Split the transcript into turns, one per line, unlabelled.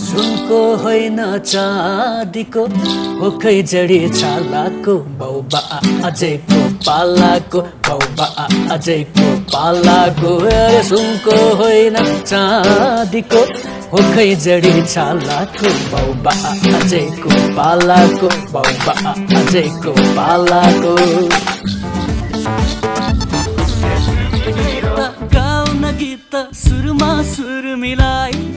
सुनको होइन चाँदीको हो खैजडी छालाको बाउबा अझैको पालाको बाउबा अझैको पालाको अरे सुनको होइन चाँदीको हो खैजडी छालाको बाउबा अझैको पालाको बाउबा अझैको पालाको गाउन गीत सुरमा सुर मिलाई